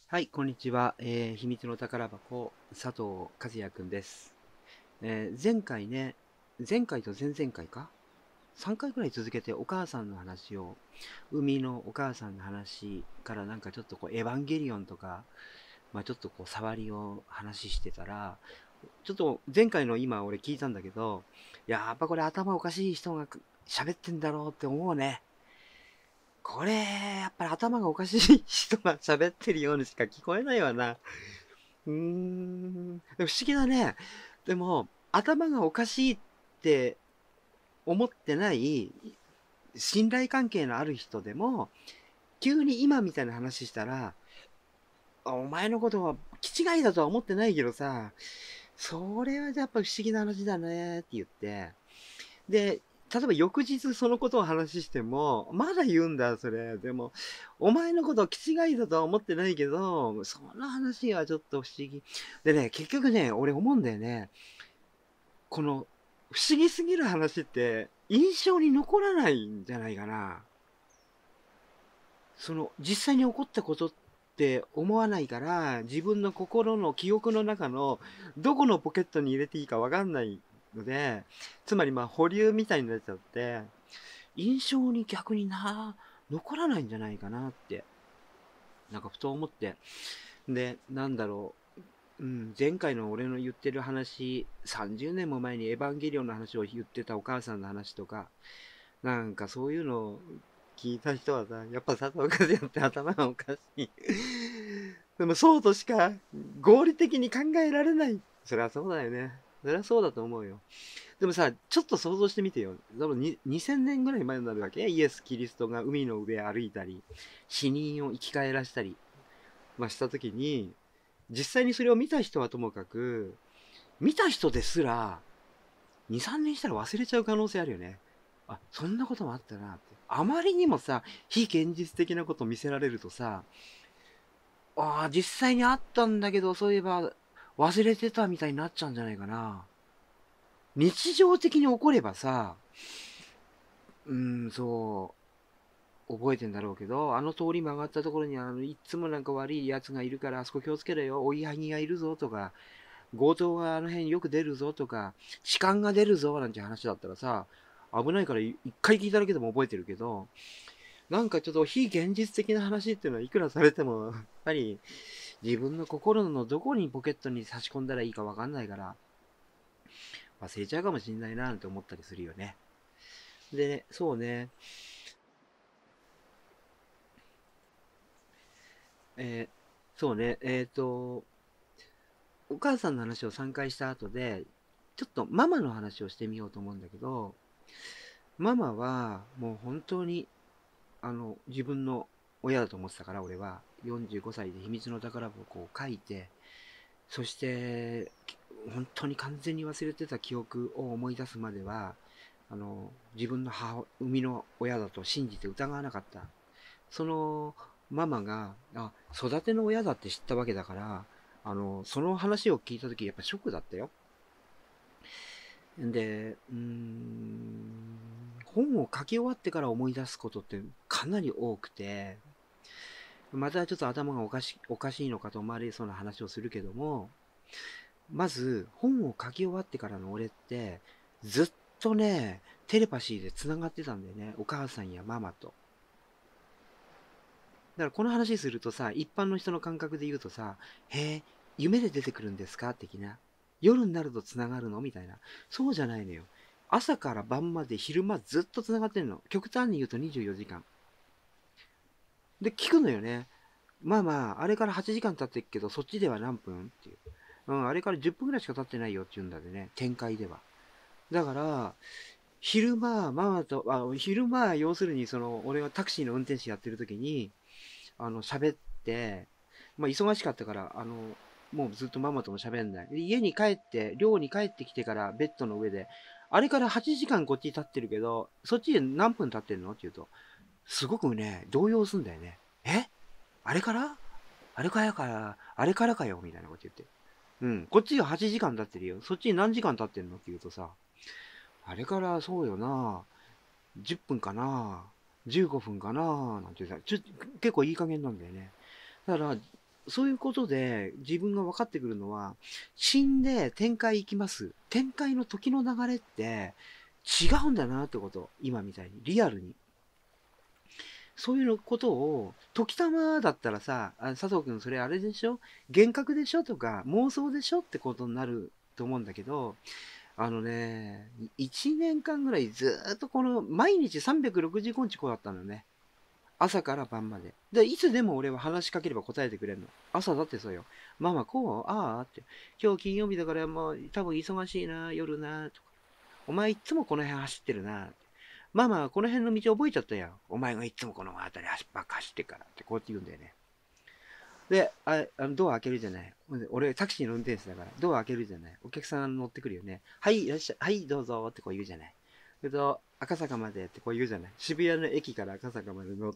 はい、こんにちは。秘密の宝箱、佐藤和也くんです。前回ね、前回と前々回か ?3 回ぐらい続けてお母さんの話を、海のお母さんの話からなんかちょっとエヴァンゲリオンとか、ちょっと触りを話してたら、ちょっと前回の今俺聞いたんだけど、やっぱこれ頭おかしい人が喋ってんだろうって思うね。これ、やっぱり頭がおかしい人が喋ってるようにしか聞こえないわな。でも不思議だね。でも、頭がおかしいって思ってない信頼関係のある人でも、急に今みたいな話したら、お前のことは気違いだとは思ってないけどさ、それはやっぱ不思議な話だねって言って、で、例えば翌日そのことを話しても、まだ言うんだ、それ。でも、お前のことを気違いだとは思ってないけど、その話はちょっと不思議。でね、結局ね、俺思うんだよね。この、不思議すぎる話って、印象に残らないんじゃないかな。実際に起こったことって思わないから、自分の心の記憶の中の、どこのポケットに入れていいかわかんないので、つまり保留みたいになっちゃって、印象に逆に残らないんじゃないかなって、なんかふと思って。で、なんだろう。前回の俺の言ってる話、30年も前にエヴァンゲリオンの話を言ってたお母さんの話とか、なんかそういうのを聞いた人はさ、やっぱ佐藤和也って頭がおかしい。でもそうとしか合理的に考えられない。そりゃそうだよね。そりゃそうだと思うよ。でもさ、ちょっと想像してみてよ。多分2000年ぐらい前になるわけイエス・キリストが海の上歩いたり、死人を生き返らせたり、した時に、実際にそれを見た人はともかく、見た人ですら、2、3年したら忘れちゃう可能性あるよね。あ、そんなこともあったなって。あまりにもさ、非現実的なことを見せられるとさ、実際にあったんだけど、そういえば忘れてたみたいになっちゃうんじゃないかな。日常的に起こればさ、そう、覚えてんだろうけど、あの通り曲がったところにいつもなんか悪い奴がいるから、あそこ気をつけろよ、追いはぎがいるぞとか、強盗があの辺よく出るぞとか、痴漢が出るぞなんて話だったらさ、危ないから一回聞いただけでも覚えてるけど、なんかちょっと非現実的な話っていうのはいくらされても、やっぱり自分の心のどこにポケットに差し込んだらいいかわかんないから、忘れちゃうかもしんないななんて思ったりするよね。でね、そうね、えそうね、お母さんの話を3回した後で、ちょっとママの話をしてみようと思うんだけど、ママはもう本当に自分の親だと思ってたから、俺は。45歳で秘密の宝箱を書いて、そして、本当に完全に忘れてた記憶を思い出すまでは、自分の生みの親だと信じて疑わなかった。そのママが、育ての親だって知ったわけだから、その話を聞いた時やっぱショックだったよ。で、本を書き終わってから思い出すことってかなり多くて、またちょっと頭がおかしいのかと思われそうな話をするけども、まず本を書き終わってからの俺って、ずっとね、テレパシーで繋がってたんだよね。お母さんやママと。だからこの話するとさ、一般の人の感覚で言うとさ、へえ、夢で出てくるんですか的な。夜になると繋がるのみたいな。そうじゃないのよ。朝から晩まで昼間ずっと繋がってんの。極端に言うと24時間。で、聞くのよね。まあまあ、あれから8時間経ってるけど、そっちでは何分っていう。あれから10分ぐらいしか経ってないよって言うんだでね、展開では。だから、昼間、要するに俺がタクシーの運転手やってる時に、喋って、忙しかったから、もうずっとママとも喋んない。で家に帰って、寮に帰ってきてからベッドの上で、あれから8時間こっちに立ってるけど、そっちで何分経ってんのって言うと、すごくね、動揺すんだよね。あれからあれからかよみたいなこと言って。こっちは8時間経ってるよ。そっちに何時間経ってんのって言うとさ、あれからそうよな、10分かな、15分かな、なんてさ、結構いい加減なんだよね。だから、 そういうことで自分が分かってくるのは、死んで天界行きます。天界の時の流れって違うんだなってこと。今みたいに。リアルに。そういうことを、時たまだったらさ、佐藤くんそれあれでしょ、幻覚でしょとか妄想でしょってことになると思うんだけど、1年間ぐらいずーっとこの毎日365日こうだったのね。朝から晩まで。で、いつでも俺は話しかければ答えてくれるの。朝だってそうよ。ママこうああって。今日金曜日だからもう多分忙しいな、夜な、とか。お前いつもこの辺走ってるな。ママこの辺の道覚えちゃったよ。お前がいつもこの辺りばっか走ってからってこうやって言うんだよね。で、ドア開けるじゃない。俺タクシーの運転手だから、ドア開けるじゃない。お客さん乗ってくるよね。はい、いらっしゃい。はい、どうぞってこう言うじゃない。赤坂までってこう言うじゃない。渋谷の駅から赤坂まで乗って、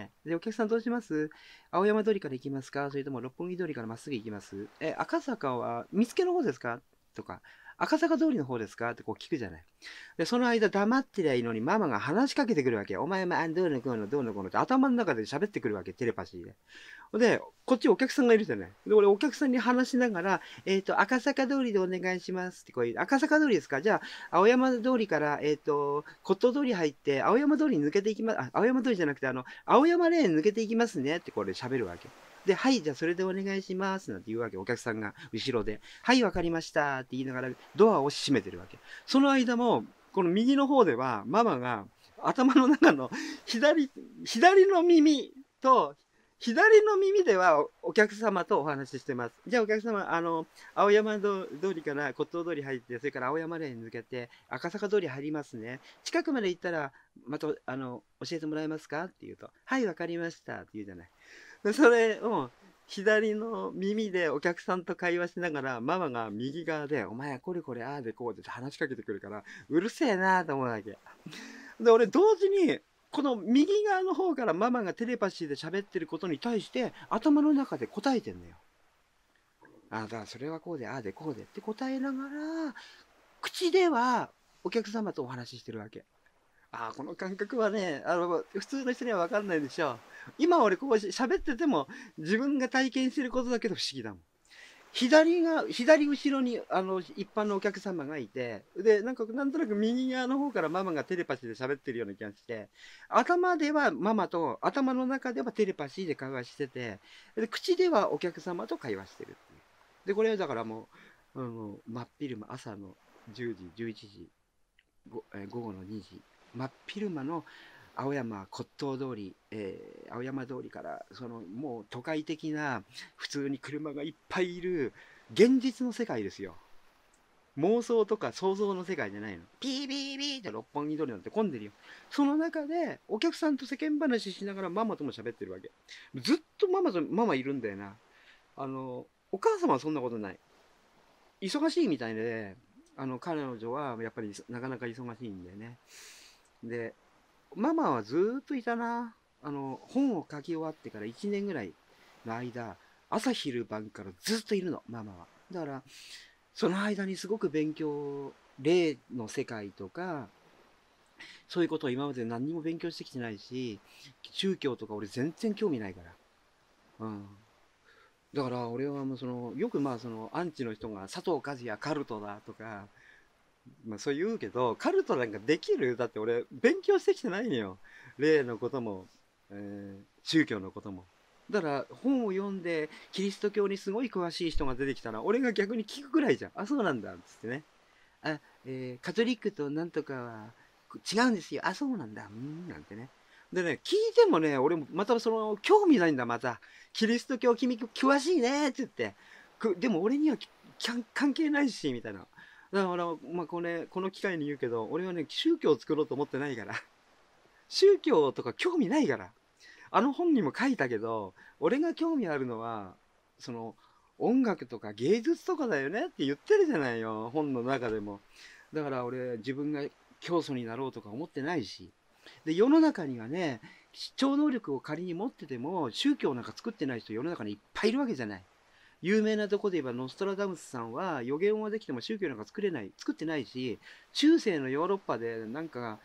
で、お客さんどうします？青山通りから行きますか？それとも六本木通りからまっすぐ行きます？赤坂は見附の方ですか？とか、赤坂通りの方ですかってこう聞くじゃない。で、その間黙ってりゃいいのにママが話しかけてくるわけ。お前、どうのこうのどうのこうのって頭の中で喋ってくるわけ。テレパシーで。で、こっちお客さんがいるじゃない。で、俺お客さんに話しながら、赤坂通りでお願いしますってこういう、赤坂通りですか？じゃあ、青山通りから、骨董通り入って、青山通り抜けていきます、青山通りじゃなくて、青山レーン抜けていきますねってこれ喋るわけ。で、はい、じゃあそれでお願いしますなんて言うわけ。お客さんが後ろで。はい、わかりましたって言いながらドアを閉めてるわけ。その間も、この右の方では、ママが頭の中の左の耳と、左の耳ではお客様とお話ししてます。じゃあお客様、青山通りから骨董通り入って、それから青山レーン抜けて、赤坂通り入りますね。近くまで行ったら、また、教えてもらえますかって言うと、はい、わかりましたって言うじゃない。でそれを、左の耳でお客さんと会話しながら、ママが右側で、お前これこれああでこうでって話しかけてくるから、うるせえなと思うわけ。で、俺同時に、この右側の方からママがテレパシーで喋ってることに対して頭の中で答えてんのよ。ああ、だからそれはこうで、ああでこうでって答えながら、口ではお客様とお話ししてるわけ。ああ、この感覚はね、普通の人には分かんないでしょ。今俺こう喋ってても自分が体験してることだけど不思議だもん。左後ろに、一般のお客様がいて、で、なんとなく右側の方からママがテレパシーで喋ってるような気がして、頭ではママと、頭の中ではテレパシーで会話してて、で、口ではお客様と会話してるっていう。で、これはだからもう、真っ昼間、朝の10時、11時、午後の2時、真っ昼間の青山骨董通り、青山通りからもう都会的な普通に車がいっぱいいる現実の世界ですよ。妄想とか想像の世界じゃないの。ピービービーって六本木通りなんて混んでるよ。その中でお客さんと世間話しながらママとも喋ってるわけ。ずっとママいるんだよな。お母様はそんなことない。忙しいみたいで、彼女はやっぱりなかなか忙しいんだよね。で、ママはずーっといたな。本を書き終わってから1年ぐらいの間、朝昼晩からずっといるの、ママは。だから、その間にすごく勉強、霊の世界とか、そういうことを今まで何にも勉強してきてないし、宗教とか俺全然興味ないから。うん。だから俺はもうよくアンチの人が佐藤和也カルトだとか、そう言うけど、カルトなんかできる？だって俺、勉強してきてないのよ。霊のことも、宗教のことも。だから、本を読んで、キリスト教にすごい詳しい人が出てきたら、俺が逆に聞くぐらいじゃん。あ、そうなんだ、つってね。カトリックとなんとかは違うんですよ。あ、そうなんだ。なんてね。でね、聞いてもね、俺もまた興味ないんだ、また。キリスト教、君詳しいね、って言って。でも俺には関係ないし、みたいな。だから、この機会に言うけど、俺はね、宗教を作ろうと思ってないから。宗教とか興味ないから。あの本にも書いたけど、俺が興味あるのは、その、音楽とか芸術とかだよねって言ってるじゃないよ、本の中でも。だから俺、自分が教祖になろうとか思ってないし。で、世の中にはね、超能力を仮に持ってても、宗教なんか作ってない人世の中にいっぱいいるわけじゃない。有名なとこで言えばノストラダムスさんは予言はできても宗教なんか作ってないし、中世のヨーロッパで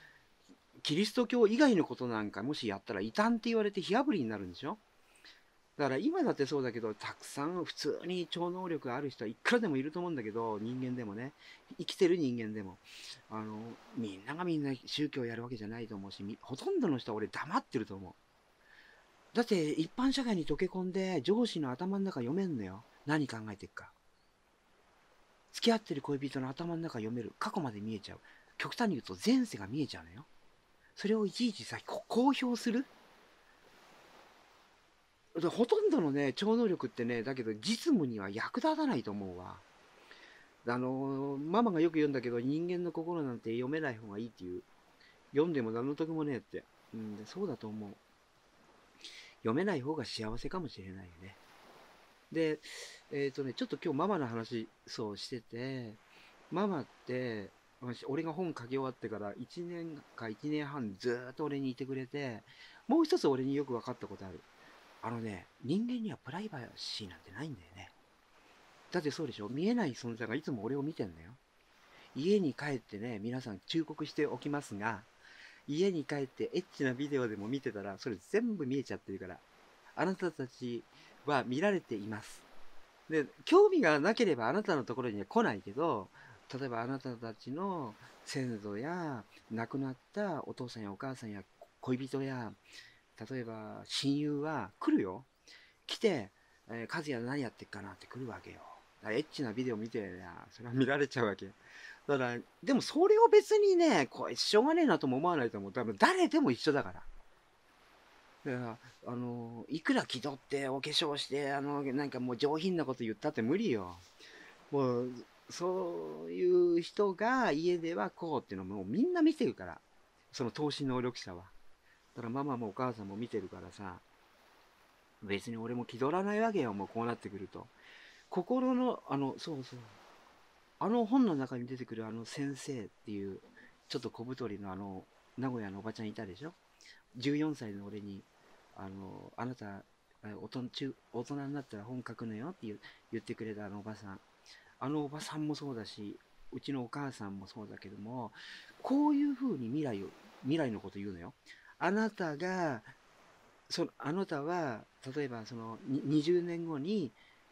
キリスト教以外のことなんかもしやったら異端って言われて火あぶりになるんでしょ。 だから今だってそうだけど、たくさん普通に超能力ある人はいくらでもいると思うんだけど、人間でもね、生きてる人間でも、みんながみんな宗教をやるわけじゃないと思うし、ほとんどの人は俺黙ってると思う。だって一般社会に溶け込んで上司の頭の中読めんのよ。何考えてるか。付き合ってる恋人の頭の中読める。過去まで見えちゃう。極端に言うと前世が見えちゃうのよ。それをいちいちさ、公表する。ほとんどのね、超能力ってね、だけど実務には役立たないと思うわ。ママがよく言うんだけど、人間の心なんて読めない方がいいっていう。読んでも何の得もねえって。うん、そうだと思う。読めない方が幸せかもしれないよね。で、ちょっと今日ママの話、そうしてて、ママって、俺が本書き終わってから1年か1年半ずーっと俺にいてくれて、もう一つ俺によく分かったことある。人間にはプライバシーなんてないんだよね。だってそうでしょ、見えない存在がいつも俺を見てんだよ。家に帰ってね、皆さん忠告しておきますが、家に帰ってエッチなビデオでも見てたら、それ全部見えちゃってるから。あなたたちは見られています。で、興味がなければあなたのところには来ないけど、例えばあなたたちの先祖や亡くなったお父さんやお母さんや恋人や、例えば親友は来るよ。来て、和也何やってっかなって来るわけよ。だからエッチなビデオ見てりゃ、それは見られちゃうわけ。だから、でもそれを別にね、これしょうがねえなとも思わないと思う。多分誰でも一緒だから。だから、いくら気取ってお化粧して、なんかもう上品なこと言ったって無理よ。もう、そういう人が家ではこうっていうのももうみんな見てるから。その投資能力者は。だからママもお母さんも見てるからさ、別に俺も気取らないわけよ、もうこうなってくると。心の、そうそう。あの本の中に出てくるあの先生っていう、ちょっと小太りの名古屋のおばちゃんいたでしょ？ 14 歳の俺に、あなた、大人になったら本書くのよって言ってくれたあのおばさん。あのおばさんもそうだし、うちのお母さんもそうだけども、こういうふうに未来のこと言うのよ。あなたが、あなたは、例えば20年後に、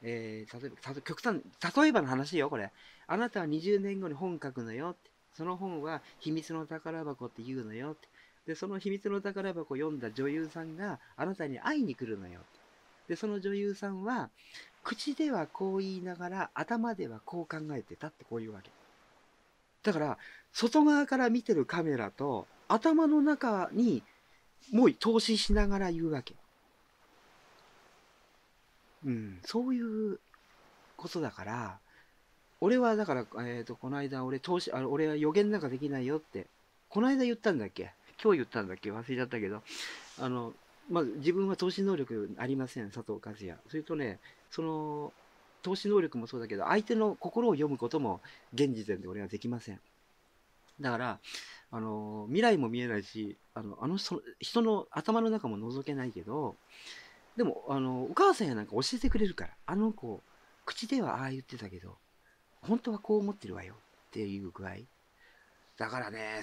例えばの話よ、これ。あなたは20年後に本書くのよって。その本は秘密の宝箱って言うのよって。で、その秘密の宝箱を読んだ女優さんがあなたに会いに来るのよって。で、その女優さんは、口ではこう言いながら、頭ではこう考えてたってこういうわけ。だから、外側から見てるカメラと、頭の中にもう投資しながら言うわけ。うん、そういうことだから、俺はだから、この間俺は予言なんかできないよって、この間言ったんだっけ？今日言ったんだっけ？忘れちゃったけど、あの、まあ、自分は投資能力ありません、佐藤和也。それとね、その、投資能力もそうだけど、相手の心を読むことも現時点で俺はできません。だから、未来も見えないし、人の頭の中も覗けないけど、でも、お母さんやなんか教えてくれるから、あの子、口ではああ言ってたけど、本当はこう思ってるわよっていう具合。だからね、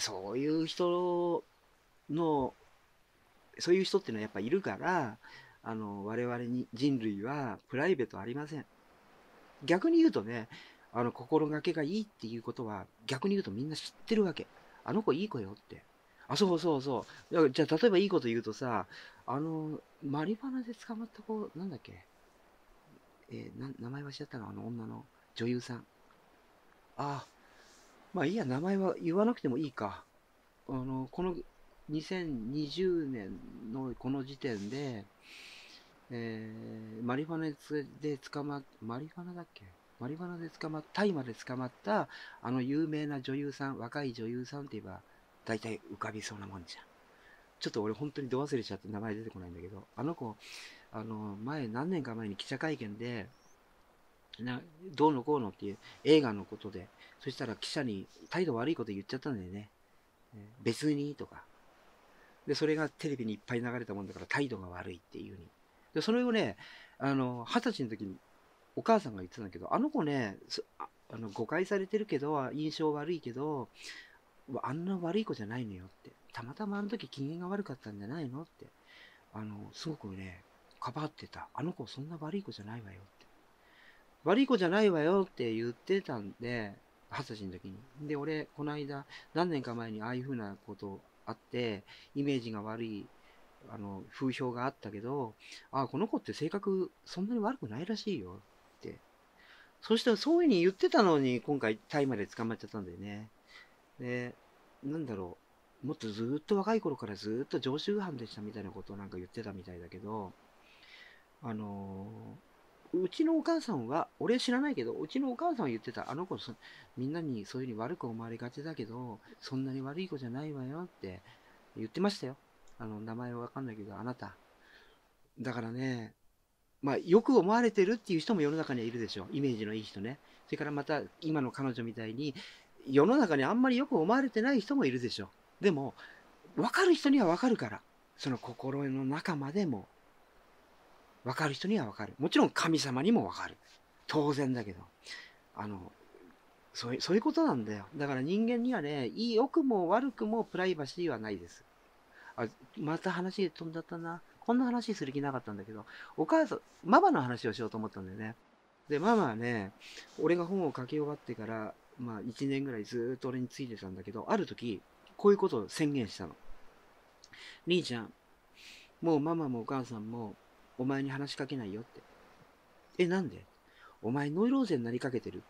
の、そういう人っていうのはやっぱいるから、我々に人類はプライベートありません。逆に言うとね、心がけがいいっていうことは、逆に言うとみんな知ってるわけ。あの子いい子よって。あ、そうそうそう。じゃあ、例えばいいこと言うとさ、マリファナで捕まった子、なんだっけ？名前忘れちゃったの、あの女の女優さん。あ、まあいいや、名前は言わなくてもいいか。この2020年のこの時点で、マリファナでマリファナだっけ？マリファナで大麻で捕まった、あの有名な女優さん、若い女優さんって言えば、大体浮かびそうなもんじゃん。ちょっと俺本当にど忘れしちゃって名前出てこないんだけど、あの子、何年か前に記者会見で、どうのこうのっていう映画のことで、そしたら記者に態度悪いこと言っちゃったんだよね。別にとか。で、それがテレビにいっぱい流れたもんだから態度が悪いっていう風に。で、それをね、20歳の時にお母さんが言ってたんだけど、あの子ね、誤解されてるけど、印象悪いけど、あんな悪い子じゃないのよって。たまたまあの時機嫌が悪かったんじゃないのって。すごくね、 かばってた。あの子そんな悪い子じゃないわよって。悪い子じゃないわよって言ってたんで、20歳の時に。で、俺、この間、何年か前にああいうふうなことあって、イメージが悪い、風評があったけど、あ、この子って性格そんなに悪くないらしいよって。そしたらそういうふうに言ってたのに、今回タイまで捕まっちゃったんだよね。で、なんだろう。もっとずーっと若い頃からずーっと常習犯でしたみたいなことをなんか言ってたみたいだけど、あのうちのお母さんは、俺知らないけど、うちのお母さんは言ってた。あの子みんなにそういうふうに悪く思われがちだけど、そんなに悪い子じゃないわよって言ってましたよ。名前はわかんないけど、あなた。だからね、まあ、よく思われてるっていう人も世の中にはいるでしょう。イメージのいい人ね。それからまた、今の彼女みたいに、世の中にあんまりよく思われてない人もいるでしょう。でも、分かる人には分かるから、その心の中までも分かる人には分かる。もちろん神様にも分かる。当然だけど。あの、そういうことなんだよ。だから人間にはね、良くも悪くもプライバシーはないです。あ、また話飛んじゃったな。こんな話する気なかったんだけど、お母さん、ママの話をしようと思ったんだよね。で、ママはね、俺が本を書き終わってから、まあ1年ぐらいずーっと俺についてたんだけど、ある時、こういうことを宣言したの。兄ちゃん、もうママもお母さんもお前に話しかけないよって。なんで？お前ノイローゼになりかけてるって。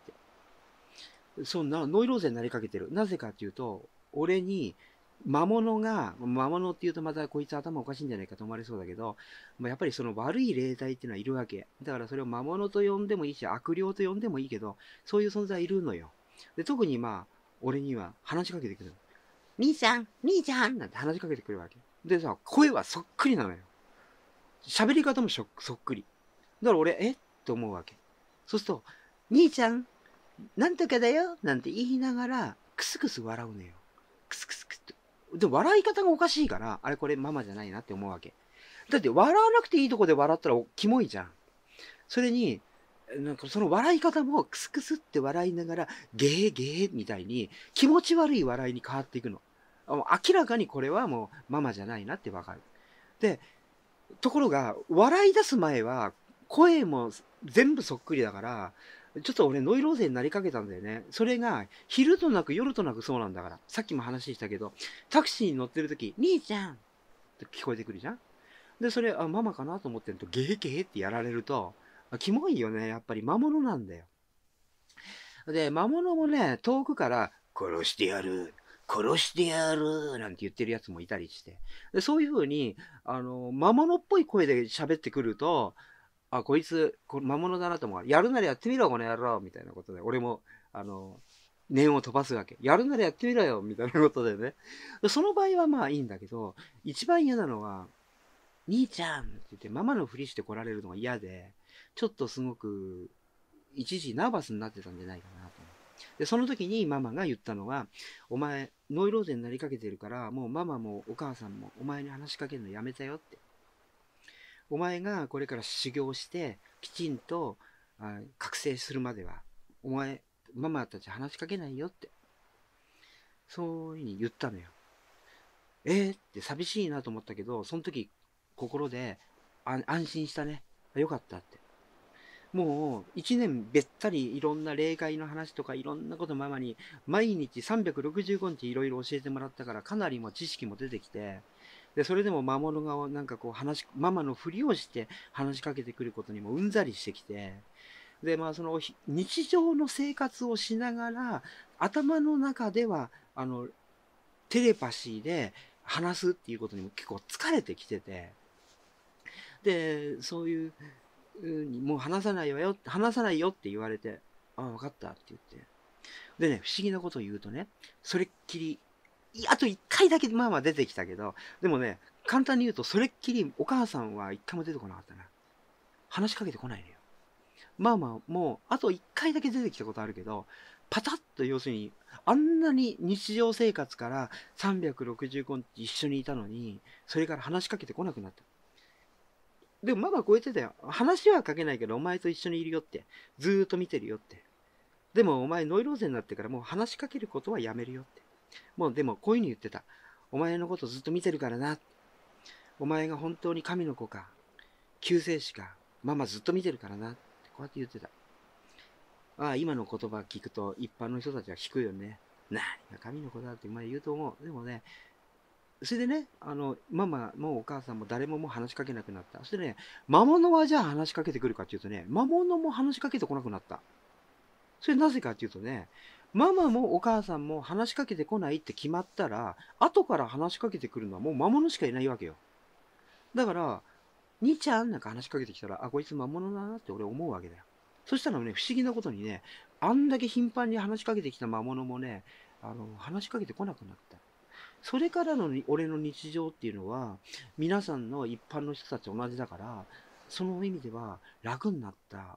そんな、ノイローゼになりかけてる。なぜかっていうと、俺に魔物って言うとまたこいつ頭おかしいんじゃないかと思われそうだけど、まあ、やっぱりその悪い霊体っていうのはいるわけ。だからそれを魔物と呼んでもいいし、悪霊と呼んでもいいけど、そういう存在いるのよ。で、特にまあ、俺には話しかけてくる。兄ちゃん、兄ちゃんなんて話しかけてくるわけ。でさ、声はそっくりなのよ。喋り方もそっくり。だから俺、って思うわけ。そうすると、兄ちゃん、なんとかだよなんて言いながら、クスクス笑うのよ。クスクスクスって。で、笑い方がおかしいから、あれこれママじゃないなって思うわけ。だって笑わなくていいとこで笑ったらキモいじゃん。それに、なんかその笑い方もクスクスって笑いながら、ゲーゲーみたいに気持ち悪い笑いに変わっていくの。明らかにこれはもうママじゃないなってわかる。で、ところが、笑い出す前は、声も全部そっくりだから、ちょっと俺ノイローゼになりかけたんだよね。それが、昼となく夜となくそうなんだから。さっきも話したけど、タクシーに乗ってる時、兄ちゃんって聞こえてくるじゃん。で、それ、ママかなと思ってると、ゲーゲーってやられると、キモいよね。やっぱり魔物なんだよ。で、魔物もね、遠くから、殺してやる。殺してやるなんて言ってるやつもいたりして。で、そういう風に、魔物っぽい声で喋ってくると、あ、こいつ、魔物だなと思う。やるならやってみろ、この野郎みたいなことで、俺も、念を飛ばすわけ。やるならやってみろよみたいなことでね。その場合はまあいいんだけど、一番嫌なのは、兄ちゃんって言ってママのふりして来られるのが嫌で、ちょっとすごく、一時ナーバスになってたんじゃないかなと思う。で、その時にママが言ったのは、お前、ノイローゼになりかけてるから、もうママもお母さんもお前に話しかけるのやめたよって。お前がこれから修行して、きちんと覚醒するまでは、お前、ママたち話しかけないよって。そういうふうに言ったのよ。って寂しいなと思ったけど、その時、心で安心したね。よかったって。もう、一年べったりいろんな霊界の話とかいろんなことママに毎日365日いろいろ教えてもらったからかなりも知識も出てきて、で、それでも魔物がなんかこうママのふりをして話しかけてくることにもうんざりしてきて、で、まあその日常の生活をしながら、頭の中では、テレパシーで話すっていうことにも結構疲れてきてて、で、そういうにもう話さないよって言われて、ああ、わかったって言って。でね、不思議なことを言うとね、それっきり、あと一回だけまあまあ出てきたけど、でもね、簡単に言うと、それっきりお母さんは一回も出てこなかったな。話しかけてこないのよ。まあまあ、もう、あと一回だけ出てきたことあるけど、パタッと要するに、あんなに日常生活から365日一緒にいたのに、それから話しかけてこなくなった。でもママこう言ってたよ。話はかけないけどお前と一緒にいるよって。ずーっと見てるよって。でもお前ノイローゼになってからもう話しかけることはやめるよって。もうでもこういうふうに言ってた。お前のことずっと見てるからな。お前が本当に神の子か。 救世主がママずっと見てるからなってこうやって言ってた。ああ、今の言葉聞くと一般の人たちは引くよね。何が神の子だって言うと思う。でもね、それでね、ママもお母さんも誰ももう話しかけなくなった。そしてね、魔物はじゃあ話しかけてくるかっていうとね、魔物も話しかけてこなくなった。それなぜかっていうとね、ママもお母さんも話しかけてこないって決まったら、後から話しかけてくるのはもう魔物しかいないわけよ。だから、兄ちゃんなんか話しかけてきたら、あ、こいつ魔物だなって俺思うわけだよ。そしたらね、不思議なことにね、あんだけ頻繁に話しかけてきた魔物もね、話しかけてこなくなった。それからの俺の日常っていうのは、皆さんの一般の人たち同じだから、その意味では楽になった。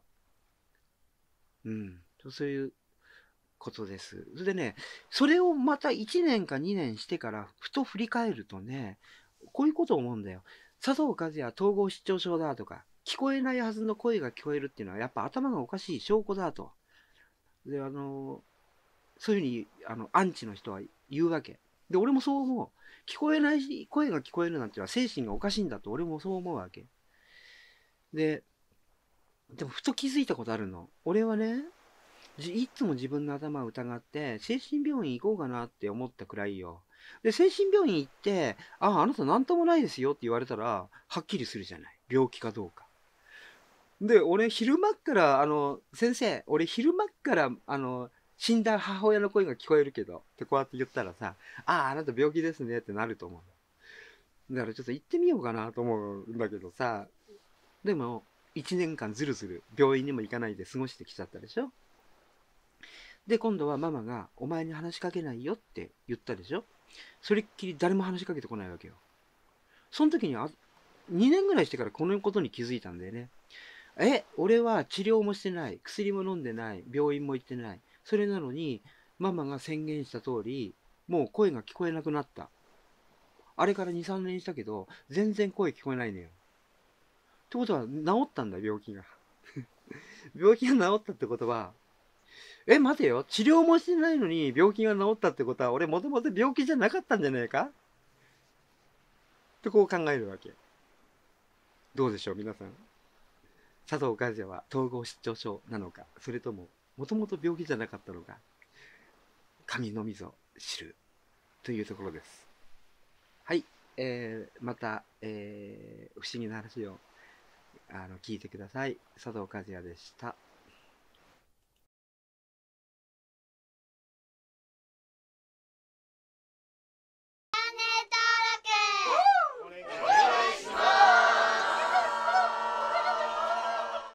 うん。そういうことです。それでね、それをまた1年か2年してから、ふと振り返るとね、こういうことを思うんだよ。佐藤和也統合失調症だとか、聞こえないはずの声が聞こえるっていうのは、やっぱ頭がおかしい証拠だと。で、そういうふうに、アンチの人は言うわけ。で、俺もそう思う。聞こえない声が聞こえるなんていうのは精神がおかしいんだと俺もそう思うわけ。で、でもふと気づいたことあるの。俺はね、いつも自分の頭を疑って、精神病院行こうかなって思ったくらいよ。で、精神病院行って、あなた何ともないですよって言われたら、はっきりするじゃない。病気かどうか。で、俺、昼間っから、先生、俺、昼間っから、死んだ母親の声が聞こえるけど、ってこうやって言ったらさ、あなた病気ですねってなると思う。だからちょっと行ってみようかなと思うんだけどさ、でも、1年間ずるずる病院にも行かないで過ごしてきちゃったでしょ。で、今度はママが、お前に話しかけないよって言ったでしょ。それっきり誰も話しかけてこないわけよ。その時に2年ぐらいしてからこのことに気づいたんだよね。俺は治療もしてない。薬も飲んでない。病院も行ってない。それなのに、ママが宣言した通り、もう声が聞こえなくなった。あれから2、3年したけど、全然声聞こえないのよ。ってことは、治ったんだ、病気が。病気が治ったってことは、待てよ。治療もしてないのに病気が治ったってことは、俺もともと病気じゃなかったんじゃないかってこう考えるわけ。どうでしょう、皆さん。佐藤和也は統合失調症なのか、それとも、もともと病気じゃなかったのか、神のみぞ知るというところです。はい。また、不思議な話を聞いてください。佐藤和也でした。